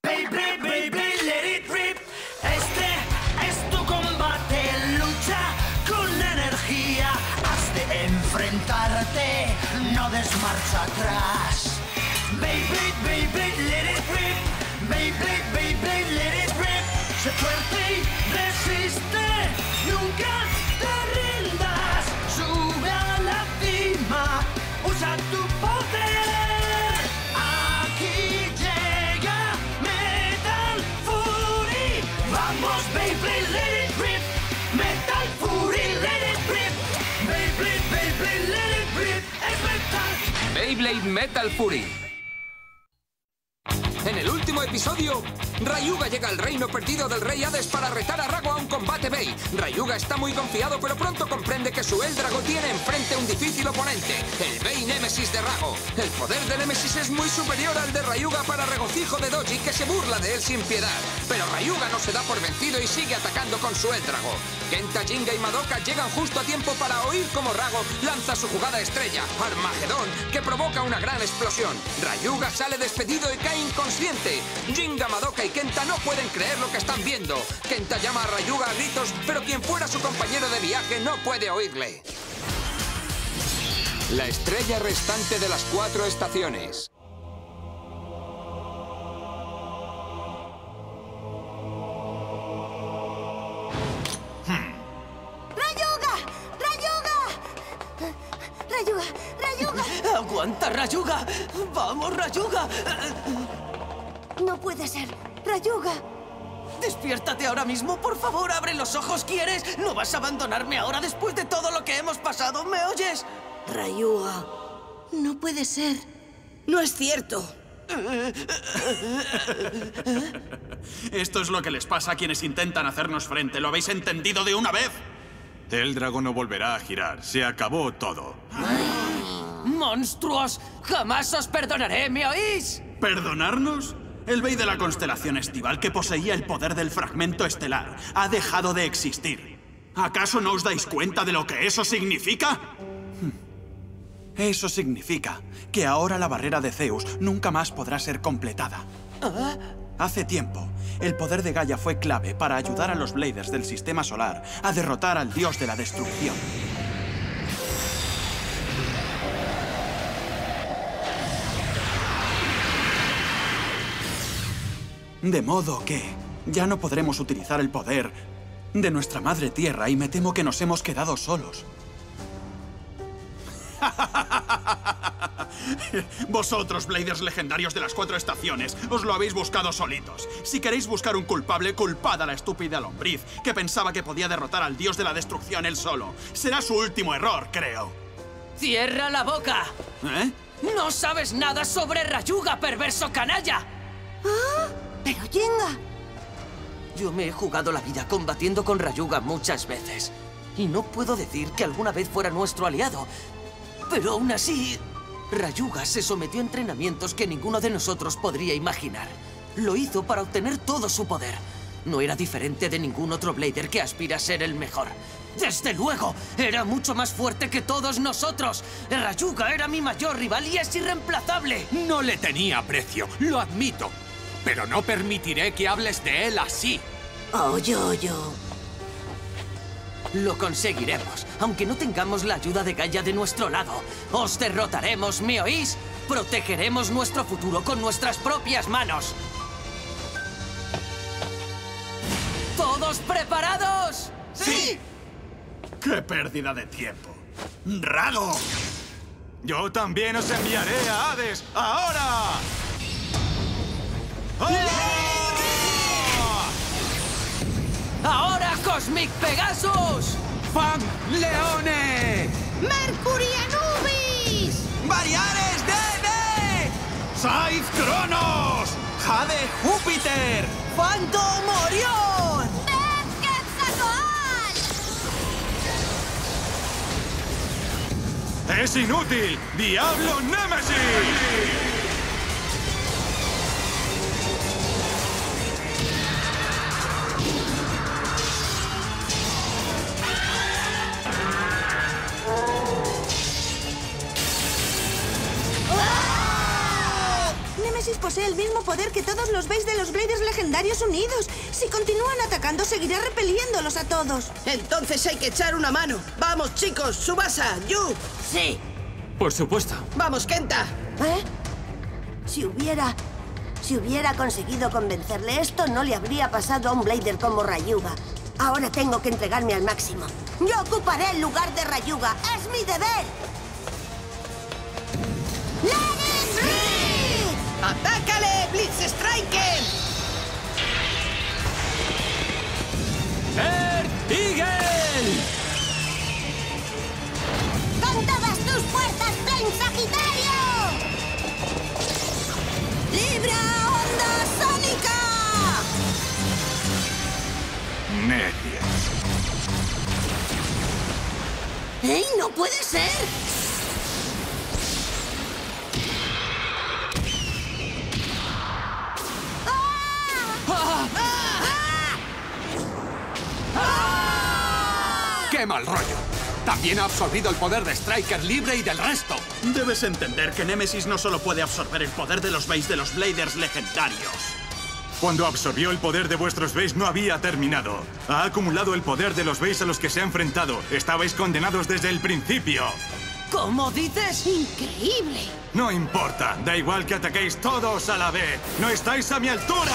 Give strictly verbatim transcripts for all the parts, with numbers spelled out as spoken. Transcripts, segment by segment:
Baby, baby, let it rip. Este es tu combate. Lucha con energía. Has de enfrentarte. No des marcha atrás. Baby, baby, let it rip. Baby, baby, let it rip. Sé fuerte y resiste. Nunca te rindas. Sube a la cima. Usa tu poder. Aquí llega Metal Fury. Vamos, baby, let it rip. Metal Fury, let it rip. Baby, baby, let it rip. Es Metal. Beyblade Metal Fury. En el último episodio, Rayuga llega al reino perdido del rey Hades para retar a Rago a un combate Bey. Rayuga está muy confiado, pero pronto comprende que su Eldrago tiene enfrente un difícil oponente, el Bey Némesis de Rago. El poder de Némesis es muy superior al de Rayuga para regocijo de Doji, que se burla de él sin piedad. Pero Rayuga no se da por vencido y sigue atacando con su Eldrago. Kenta, Jinga y Madoka llegan justo a tiempo para oír cómo Rago lanza su jugada estrella, Armagedón, que provoca una gran explosión. Rayuga sale despedido y cae inconsciente. Jinga, Madoka y Kenta no pueden creer lo que están viendo. Kenta llama a Rayuga a gritos, pero quien fuera su compañero de viaje no puede oírle. La estrella restante de las cuatro estaciones. ¡Rayuga! ¡Rayuga! ¡Aguanta, Rayuga! ¡Vamos, Rayuga! No puede ser. ¡Rayuga! ¡Despiértate ahora mismo! ¡Por favor, abre los ojos! ¿Quieres? ¿No vas a abandonarme ahora después de todo lo que hemos pasado? ¿Me oyes? Rayuga. No puede ser. No es cierto. Esto es lo que les pasa a quienes intentan hacernos frente. ¿Lo habéis entendido de una vez? El dragón no volverá a girar. Se acabó todo. ¡Monstruos! ¡Jamás os perdonaré! ¿Me oís? ¿Perdonarnos? El Bey de la constelación estival, que poseía el poder del fragmento estelar, ha dejado de existir. ¿Acaso no os dais cuenta de lo que eso significa? Eso significa que ahora la barrera de Zeus nunca más podrá ser completada. ¿Ah? Hace tiempo, el poder de Gaia fue clave para ayudar a los Bladers del Sistema Solar a derrotar al dios de la destrucción. De modo que ya no podremos utilizar el poder de nuestra madre tierra y me temo que nos hemos quedado solos. Vosotros, Bladers legendarios de las cuatro estaciones, os lo habéis buscado solitos. Si queréis buscar un culpable, culpad a la estúpida lombriz, que pensaba que podía derrotar al dios de la destrucción él solo. Será su último error, creo. ¡Cierra la boca! ¿Eh? ¡No sabes nada sobre Rayuga, perverso canalla! ¿Ah? ¡Pero Jinga! Yo me he jugado la vida combatiendo con Rayuga muchas veces. Y no puedo decir que alguna vez fuera nuestro aliado. Pero aún así, Rayuga se sometió a entrenamientos que ninguno de nosotros podría imaginar. Lo hizo para obtener todo su poder. No era diferente de ningún otro Blader que aspira a ser el mejor. ¡Desde luego! ¡Era mucho más fuerte que todos nosotros! Rayuga era mi mayor rival y es irreemplazable. No le tenía aprecio, lo admito. Pero no permitiré que hables de él así. Oh, yo, yo. Lo conseguiremos, aunque no tengamos la ayuda de Gaia de nuestro lado. Os derrotaremos, ¿me oís? Protegeremos nuestro futuro con nuestras propias manos. ¿Todos preparados? ¡Sí! ¡Qué pérdida de tiempo! ¡Rago! Yo también os enviaré a Hades ahora. ¡Ahora, Cosmic Pegasus! ¡Fan Leone! ¡Mercury Anubis! ¡Variares Dede! ¡Scythe Cronos! ¡Jade Júpiter! ¡Phantom Orión! ¡Es inútil! ¡Diablo Némesis! Némesis posee el mismo poder que todos los Bays de los Bladers legendarios unidos. Si continúan atacando, seguirá repeliéndolos a todos. Entonces hay que echar una mano. ¡Vamos, chicos! ¡Tsubasa! ¡Yu! Sí. Por supuesto. ¡Vamos, Kenta! ¿Eh? Si hubiera... Si hubiera conseguido convencerle, esto no le habría pasado a un Blader como Rayuga. Ahora tengo que entregarme al máximo. Yo ocuparé el lugar de Rayuga. ¡Es mi deber! ¡Let it rip! ¡Atácale, Blitz Striker! ¡Earth Eagle! ¡Con todas tus fuerzas, Flame Sagitario! ¡Libra Onda Sónica! Necia. ¡Ey, no puede ser! ¡Qué mal rollo! También ha absorbido el poder de Striker libre y del resto. Debes entender que Némesis no solo puede absorber el poder de los Bays de los Bladers legendarios. Cuando absorbió el poder de vuestros Bays no había terminado. Ha acumulado el poder de los Bays a los que se ha enfrentado. Estabais condenados desde el principio. ¿Cómo dices? ¡Increíble! No importa. Da igual que ataquéis todos a la vez. ¡No estáis a mi altura!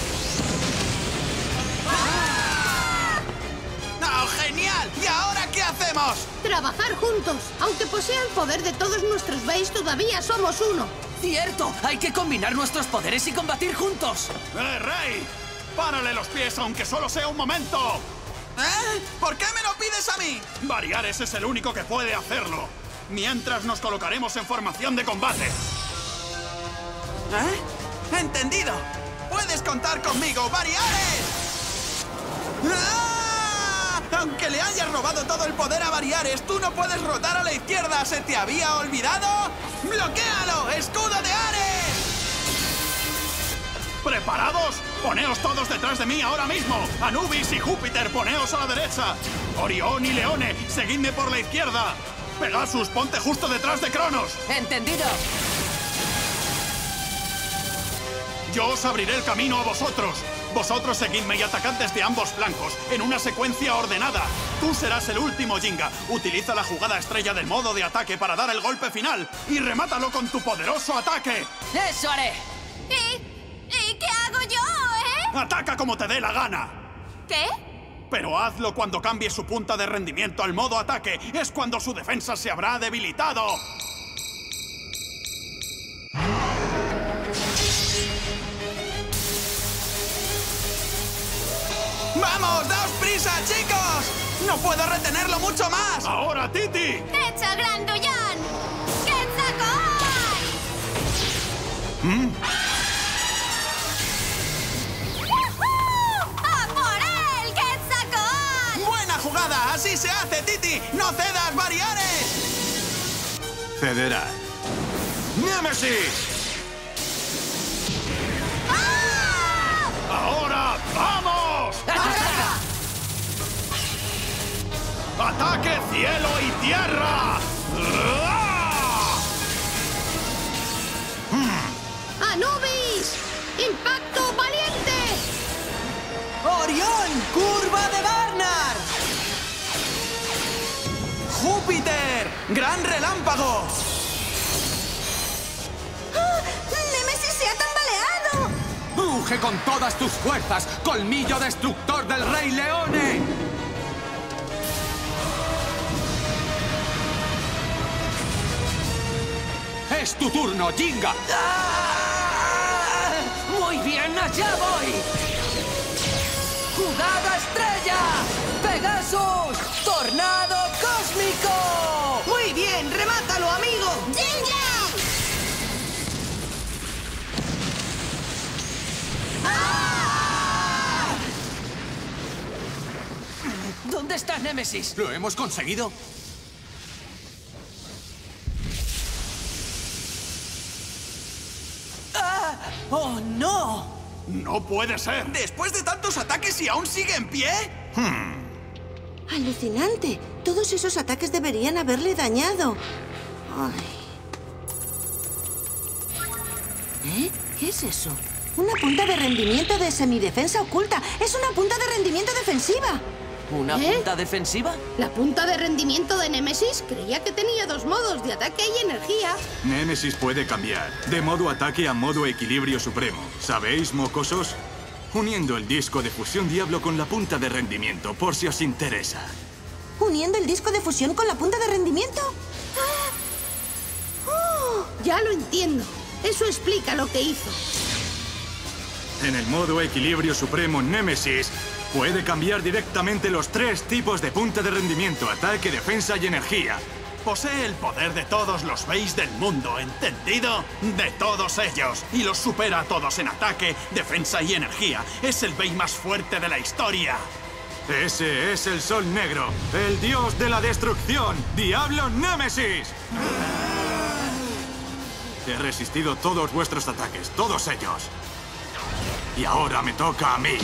¡Oh, genial! ¿Y ahora qué hacemos? Trabajar juntos. Aunque posea el poder de todos nuestros Bays, todavía somos uno. ¡Cierto! Hay que combinar nuestros poderes y combatir juntos. ¡Eh, Rey! ¡Párale los pies aunque solo sea un momento! ¿Eh? ¿Por qué me lo pides a mí? Variares es el único que puede hacerlo. Mientras nos colocaremos en formación de combate. ¿Eh? ¡Entendido! ¡Puedes contar conmigo, Variares! ¡Ah! Aunque le hayas robado todo el poder a Variares, tú no puedes rotar a la izquierda. ¿Se te había olvidado? ¡Bloquéalo! ¡Escudo de Ares! ¿Preparados? Poneos todos detrás de mí ahora mismo. Anubis y Júpiter, poneos a la derecha. Orión y Leone, seguidme por la izquierda. Pegasus, ponte justo detrás de Cronos. ¿Entendido? Yo os abriré el camino a vosotros. Vosotros seguidme y atacad desde ambos flancos, en una secuencia ordenada. Tú serás el último, Jinga. Utiliza la jugada estrella del modo de ataque para dar el golpe final y remátalo con tu poderoso ataque. ¡Eso haré! ¿Y, ¿Y qué hago yo, eh? ¡Ataca como te dé la gana! ¿Qué? Pero hazlo cuando cambie su punta de rendimiento al modo ataque. Es cuando su defensa se habrá debilitado. ¡Vamos, daos prisa, chicos! ¡No puedo retenerlo mucho más! ¡Ahora, Titi! ¡Hecho, Grandullón! ¡Quetzalcóatl! ¿Mm? ¡Yujú! ¡A por él, Quetzalcóatl! ¡Buena jugada! ¡Así se hace, Titi! ¡No cedas, Variares! Cederá. ¡Némesis! ¡Ahora, vamos! ¡Ataca! ¡Ataque cielo y tierra! ¡Anubis! ¡Impacto valiente! ¡Orión! ¡Curva de Barnard! ¡Júpiter! ¡Gran relámpago! ¡Ah! ¡Némesis se ha tambaleado! ¡Ruge con todas tus fuerzas! ¡Colmillo destructor del Rey Leone! ¡Es tu turno, Jinga! ¡Ah! ¡Muy bien, allá voy! ¡Jugada estrella! ¡Pegasus! ¡Tornado cósmico! ¡Muy bien! ¡Remátalo, amigo! ¡Jinga! ¡Ah! ¿Dónde está Némesis? ¿Lo hemos conseguido? ¡Ah! ¡Oh, no! ¡No puede ser! ¿Después de tantos ataques y aún sigue en pie? ¡Alucinante! Todos esos ataques deberían haberle dañado. Ay. ¿Eh? ¿Qué es eso? Una punta de rendimiento de semidefensa oculta. Es una punta de rendimiento defensiva. ¿Una ¿Eh? punta defensiva? La punta de rendimiento de Némesis creía que tenía dos modos, de ataque y energía. Némesis puede cambiar de modo ataque a modo equilibrio supremo. ¿Sabéis, mocosos? Uniendo el disco de fusión Diablo con la punta de rendimiento, por si os interesa. ¿Uniendo el disco de fusión con la punta de rendimiento? ¡Ah! ¡Oh! Ya lo entiendo. Eso explica lo que hizo. En el modo equilibrio supremo, Némesis puede cambiar directamente los tres tipos de punta de rendimiento: ataque, defensa y energía. Posee el poder de todos los Beis del mundo, ¿entendido? De todos ellos. Y los supera a todos en ataque, defensa y energía. Es el Bey más fuerte de la historia. Ese es el Sol Negro, el dios de la destrucción, Diablo Némesis. He resistido todos vuestros ataques, todos ellos. Y ahora me toca a mí.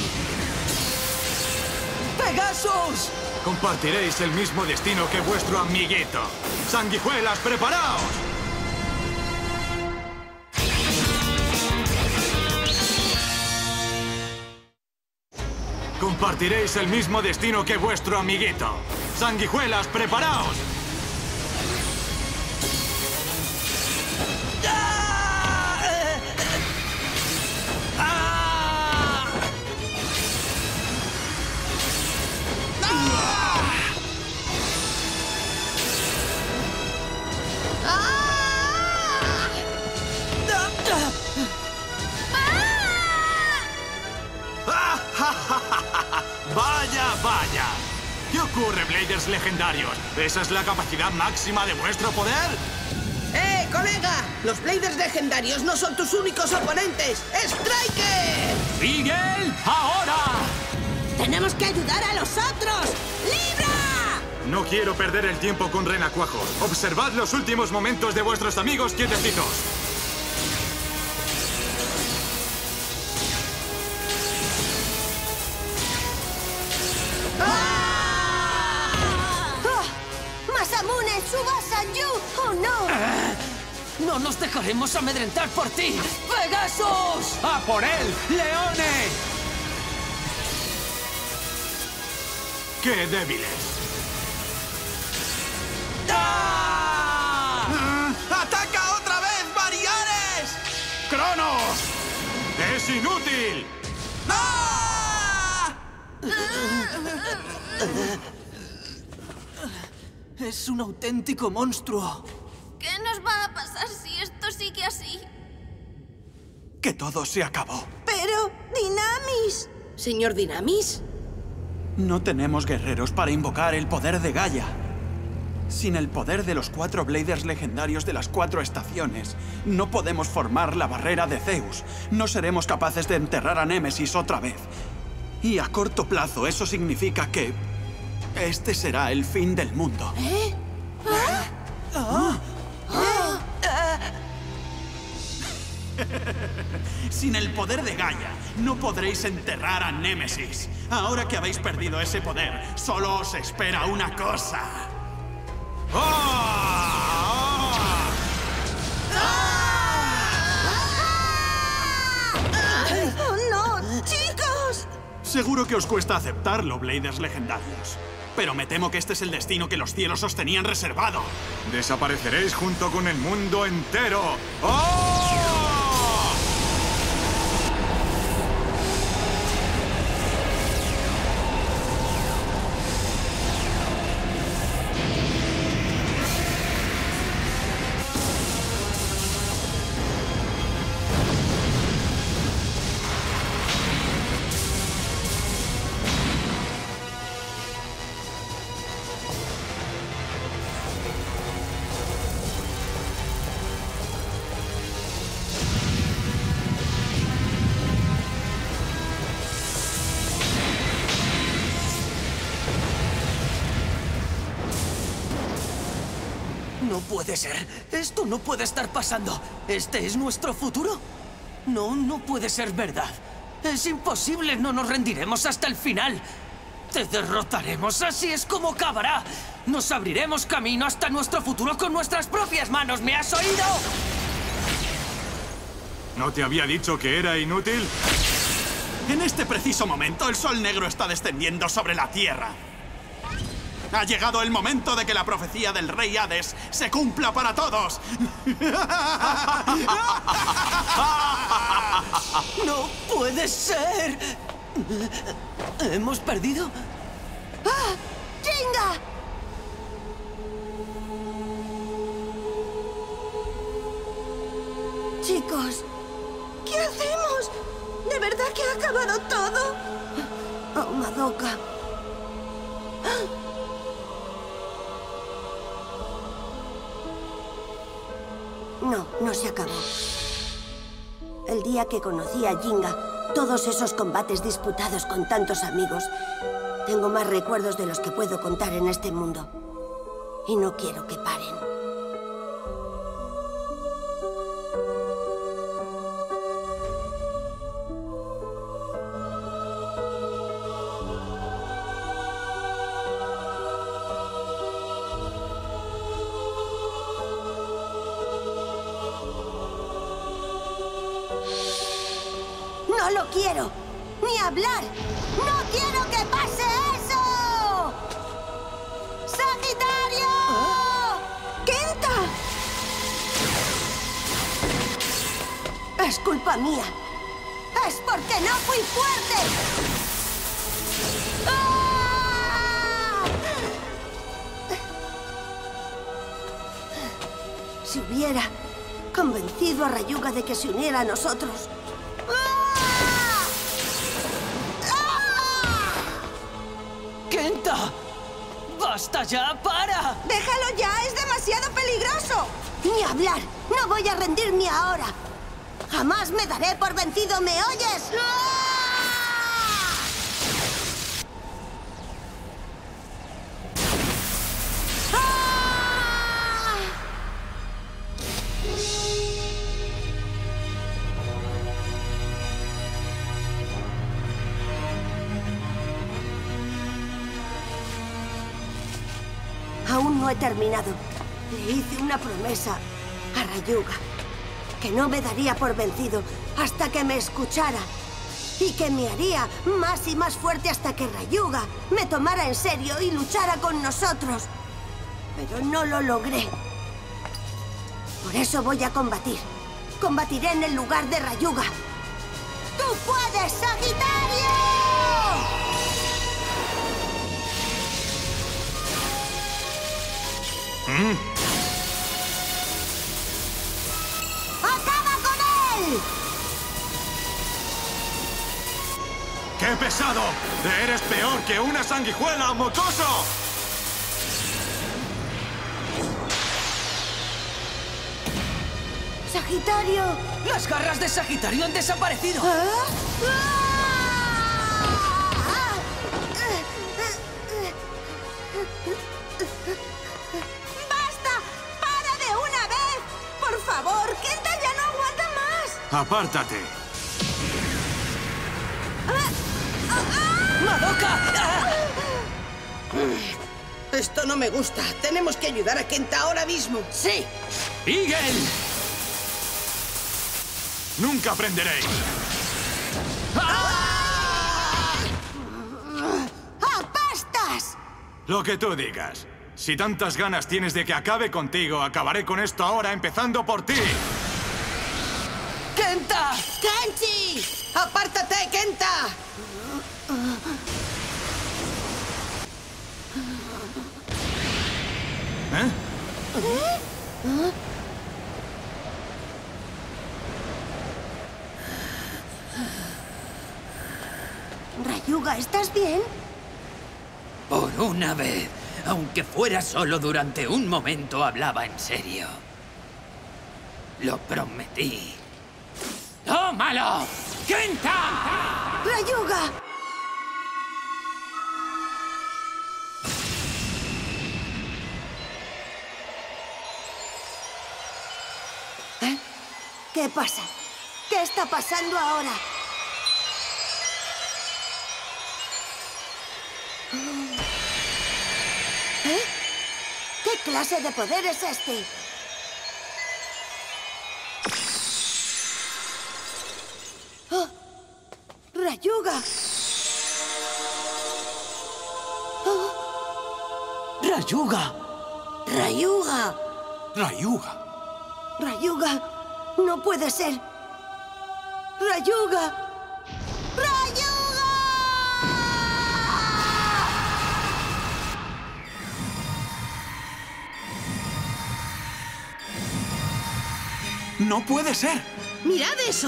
¡Pegasus! Compartiréis el mismo destino que vuestro amiguito. ¡Sanguijuelas, preparaos! Compartiréis el mismo destino que vuestro amiguito. ¡Sanguijuelas, preparaos! ¡Vaya, vaya! ¿Qué ocurre, Bladers legendarios? ¿Esa es la capacidad máxima de vuestro poder? ¡Eh, colega! Los Bladers legendarios no son tus únicos oponentes. ¡Striker! ¡Miguel, ahora! ¡Tenemos que ayudar a los otros! ¡Libra! No quiero perder el tiempo con renacuajos. Observad los últimos momentos de vuestros amigos quietecitos. ¡Masamune, Tsubasa, Yu! ¡Oh, no! ¡No nos dejaremos amedrentar por ti! ¡Pegasus! ¡A por él, leones! ¡Qué débiles! ¡Ah! ¡Ataca otra vez, Variares! ¡Cronos! ¡Es inútil! ¡Ah! Es un auténtico monstruo. ¿Qué nos va a pasar si esto sigue así? Que todo se acabó. Pero, Dynamis. Señor Dynamis. No tenemos guerreros para invocar el poder de Gaia. Sin el poder de los cuatro Bladers legendarios de las cuatro estaciones, no podemos formar la barrera de Zeus. No seremos capaces de enterrar a Némesis otra vez. Y a corto plazo eso significa que este será el fin del mundo. ¿Eh? ¿Ah? ¿Ah? Sin el poder de Gaia, no podréis enterrar a Némesis. Ahora que habéis perdido ese poder, solo os espera una cosa. ¡Oh! ¡Oh, no! ¡Chicos! Seguro que os cuesta aceptarlo, Bladers legendarios. Pero me temo que este es el destino que los cielos os tenían reservado. Desapareceréis junto con el mundo entero. ¡Oh! No puede ser. Esto no puede estar pasando. ¿Este es nuestro futuro? No, no puede ser verdad. Es imposible. No nos rendiremos hasta el final. Te derrotaremos. Así es como acabará. Nos abriremos camino hasta nuestro futuro con nuestras propias manos. ¿Me has oído? ¿No te había dicho que era inútil? En este preciso momento, el sol negro está descendiendo sobre la Tierra. Ha llegado el momento de que la profecía del rey Hades se cumpla para todos. ¡No puede ser! ¿Hemos perdido? ¡Ah! ¡Jinga! Chicos, ¿qué hacemos? ¿De verdad que ha acabado todo? Oh, Madoka. No, no se acabó. El día que conocí a Jinga, todos esos combates disputados con tantos amigos, tengo más recuerdos de los que puedo contar en este mundo. Y no quiero que paren. ¡No lo quiero! ¡Ni hablar! ¡No quiero que pase eso! ¡Sagitario! ¿Ah? ¡Kenta! Es culpa mía. ¡Es porque no fui fuerte! ¡Ah! Si hubiera convencido a Rayuga de que se uniera a nosotros... ¡Kenta! ¡Basta ya! ¡Para! ¡Déjalo ya! ¡Es demasiado peligroso! ¡Ni hablar! ¡No voy a rendirme ahora! ¡Jamás me daré por vencido! ¿Me oyes? Aún no he terminado. Le hice una promesa a Rayuga, que no me daría por vencido hasta que me escuchara y que me haría más y más fuerte hasta que Rayuga me tomara en serio y luchara con nosotros. Pero no lo logré. Por eso voy a combatir. Combatiré en el lugar de Rayuga. ¡Tú puedes, Sagitario! ¿Mm? ¡Acaba con él! ¡Qué pesado! ¡Eres peor que una sanguijuela, mocoso! ¡Sagitario! ¡Las garras de Sagitario han desaparecido! ¿Ah? ¡Ah! ¡Por favor! ¡Kenta ya no aguanta más! ¡Apártate! ¡Madoka! Esto no me gusta. Tenemos que ayudar a Kenta ahora mismo. ¡Sí! ¡Eagle! ¡Nunca aprenderéis! ¡Apastas! Lo que tú digas. Si tantas ganas tienes de que acabe contigo, acabaré con esto ahora, empezando por ti. ¡Kenta! ¡Kenshi! ¡Apártate, Kenta! ¿Eh? ¿Eh? Rayuga, ¿estás bien? Por una vez, aunque fuera solo durante un momento, hablaba en serio. Lo prometí. ¡Tómalo! ¡Kenta! ¡Rayuga! ¿Eh? ¿Qué pasa? ¿Qué está pasando ahora? ¿Eh? ¿Qué clase de poder es este? ¡Rayuga! ¡Oh! ¡Rayuga! ¡Rayuga! Rayuga. ¡Rayuga! ¡No puede ser! ¡Rayuga! ¡Rayuga! ¡No puede ser! ¡Mirad eso!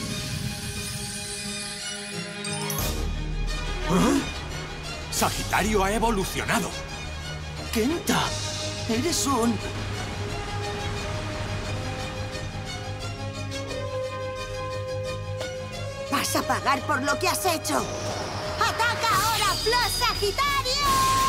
¿Eh? Sagitario ha evolucionado. ¡Kenta! ¡Eres un... ¡Vas a pagar por lo que has hecho! ¡Ataca ahora, Flash Sagitario!